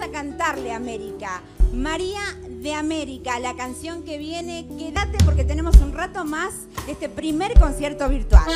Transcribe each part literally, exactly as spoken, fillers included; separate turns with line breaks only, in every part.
a cantarle a América. María de América, la canción que viene. Quédate porque tenemos un rato más de este primer concierto virtual.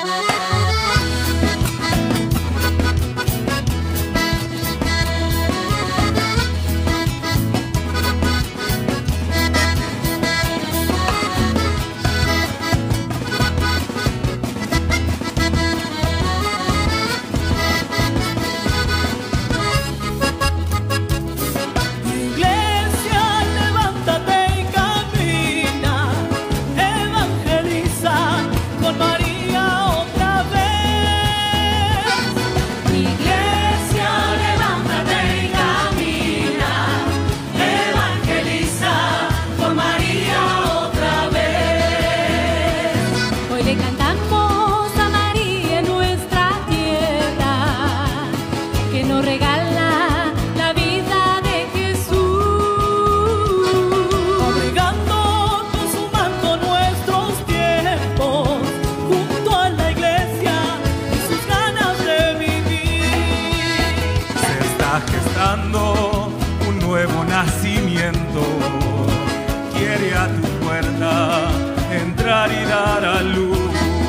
Le cantamos a María en nuestra tierra, que nos regala la vida de Jesús,
abrigando con su manto nuestros tiempos, junto a la iglesia y sus ganas de vivir.
Se está gestando un nuevo nacimiento, quiere a tu puerta entrar y dar a luz.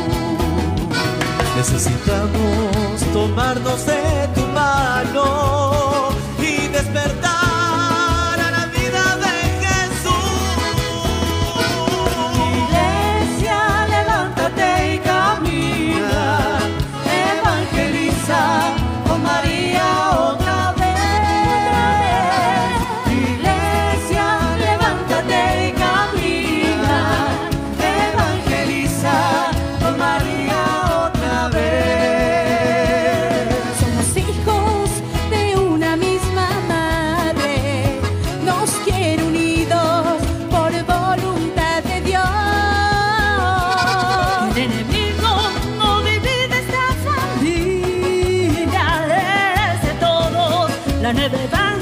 Necesitamos tomarnos de tu mano y despertar a la vida de Jesús.
Iglesia, levántate y camina, evangeliza con María otra vez. Iglesia, levántate y camina, evangeliza con María otra vez.
somos hijos de una misma madre, nos quiere unidos por voluntad de Dios.
El enemigo no divide esta familia, desde todos la nueva